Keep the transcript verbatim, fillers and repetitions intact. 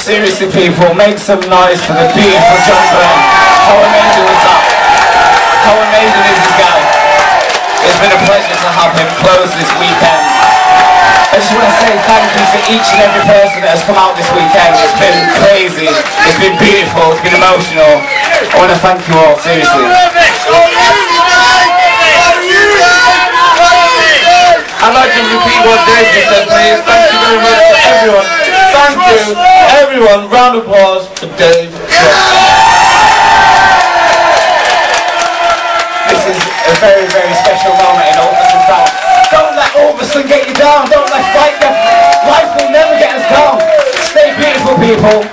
Seriously, people, make some noise for the beautiful Jon Byrne. How amazing was that? How amazing is this guy? It's been a pleasure to have him close this weekend. I just want to say thank you to each and every person that has come out this weekend. It's been crazy, it's been beautiful, it's been emotional. I want to thank you all, seriously. I'd like to repeat what Dave just said, please. Thank you very much to everyone. Thank you, everyone. Round of applause for Dave. This is a very, very special moment in Ulverston Town. Don't let Ulverston get you down. Don't let fight them. Life will never get us down. Stay beautiful, people.